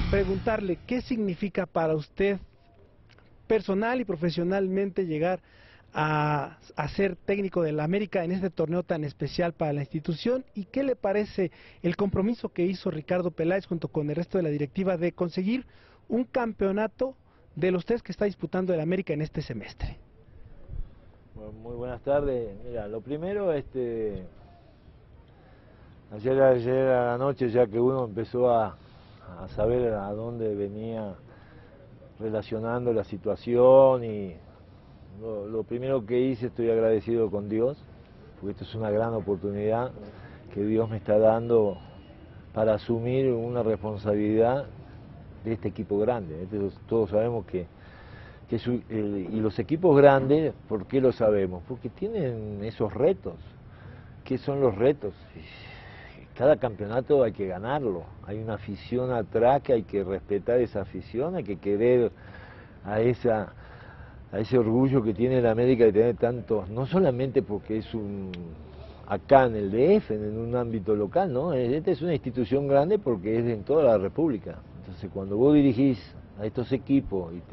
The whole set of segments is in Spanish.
preguntarle qué significa para usted personal y profesionalmente llegar a ser técnico del América en este torneo tan especial para la institución, y qué le parece el compromiso que hizo Ricardo Peláez junto con el resto de la directiva de conseguir un campeonato de los tres que está disputando el América en este semestre. Bueno, muy buenas tardes. Mira, lo primero, ayer a la noche, ya que uno empezó a saber a dónde venía relacionando la situación, y lo primero que hice, estoy agradecido con Dios, porque esto es una gran oportunidad que Dios me está dando para asumir una responsabilidad de este equipo grande. Todos sabemos y los equipos grandes, ¿por qué lo sabemos? Porque tienen esos retos. ¿Qué son los retos? Cada campeonato hay que ganarlo, hay una afición atrás que hay que respetar esa afición, hay que querer a ese orgullo que tiene la América de tener tantos, no solamente porque es acá en el DF, en un ámbito local, ¿no? Esta es una institución grande porque es en toda la República. Entonces, cuando vos dirigís a estos equipos y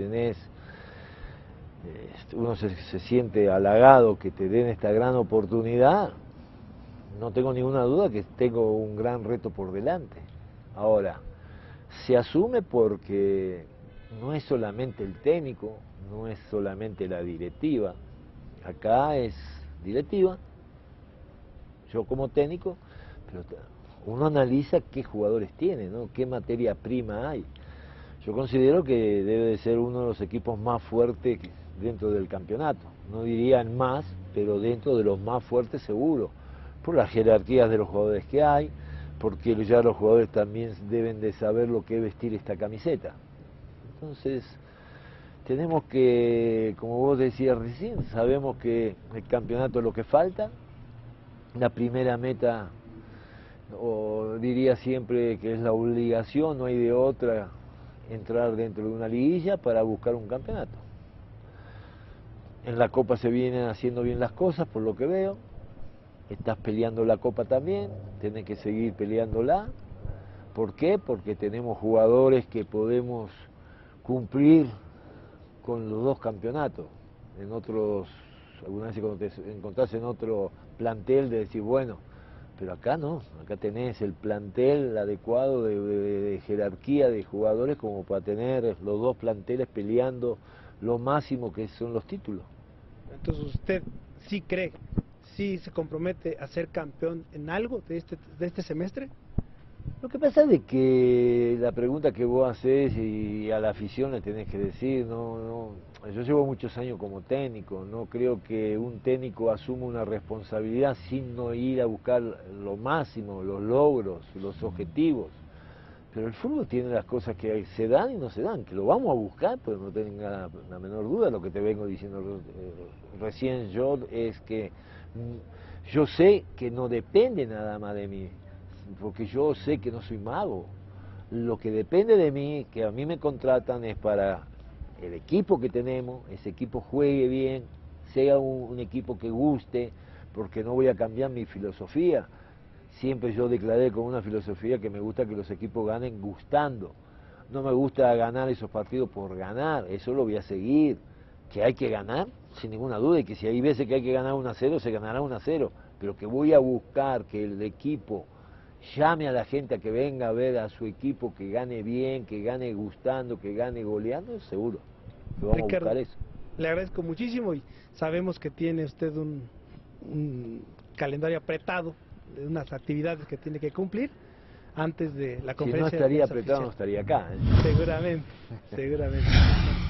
uno se siente halagado que te den esta gran oportunidad, no tengo ninguna duda que tengo un gran reto por delante. Ahora, se asume porque no es solamente el técnico, no es solamente la directiva. Acá es directiva, yo como técnico, pero uno analiza qué jugadores tiene, ¿no? Qué materia prima hay. Yo considero que debe de ser uno de los equipos más fuertes dentro del campeonato. No dirían más, pero dentro de los más fuertes seguro, por las jerarquías de los jugadores que hay, porque ya los jugadores también deben de saber lo que es vestir esta camiseta. Entonces, tenemos que, como vos decías recién, sabemos que el campeonato es lo que falta. La primera meta, o diría siempre que es la obligación, no hay de otra, entrar dentro de una liguilla para buscar un campeonato. En la Copa se vienen haciendo bien las cosas, por lo que veo. Estás peleando la Copa también, tenés que seguir peleándola. ¿Por qué? Porque tenemos jugadores que podemos cumplir con los dos campeonatos. Alguna vez cuando te encontrás en otro plantel, de decir, bueno, pero acá no, acá tenés el plantel adecuado de jerarquía de jugadores como para tener los dos planteles peleando lo máximo que son los títulos. Entonces, ¿usted sí cree, sí se compromete a ser campeón en algo de este semestre? Lo que pasa es que la pregunta que vos hacés y a la afición le tenés que decir, yo llevo muchos años como técnico, no creo que un técnico asuma una responsabilidad sin no ir a buscar lo máximo, los logros, los objetivos. Pero el fútbol tiene las cosas que se dan y no se dan, que lo vamos a buscar, pero no tenga la menor duda. Lo que te vengo diciendo recién yo es que yo sé que no depende nada más de mí, porque yo sé que no soy mago. Lo que depende de mí, que a mí me contratan, es para el equipo que tenemos, ese equipo juegue bien, sea un equipo que guste, porque no voy a cambiar mi filosofía. Siempre yo declaré con una filosofía que me gusta que los equipos ganen gustando. No me gusta ganar esos partidos por ganar, eso lo voy a seguir. Que hay que ganar, sin ninguna duda, y que si hay veces que hay que ganar 1-0, se ganará 1-0, pero que voy a buscar que el equipo llame a la gente a que venga a ver a su equipo, que gane bien, que gane gustando, que gane goleando, seguro. Que vamos Ricardo, a buscar eso. le agradezco muchísimo, y sabemos que tiene usted un calendario apretado de unas actividades que tiene que cumplir antes de la conferencia. Si no estaría apretado, no estaría acá. Seguramente, seguramente.